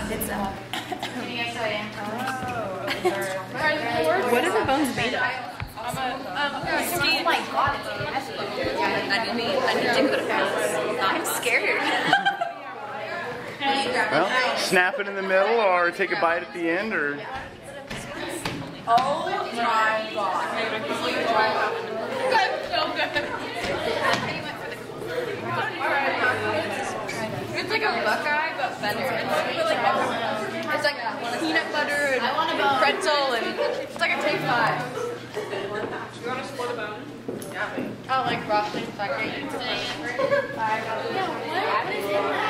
It's What are the bones made of? oh my god, I need to go to France. I'm scared. Well, snap it in the middle or take a bite at the end, or... Oh my god. That's so good. It's like a Buckeye, but better. It's like peanut butter and pretzel, and it's like a take 5. You want to split a bone? I like broccoli, so I can't eat it. Yeah, what is in that?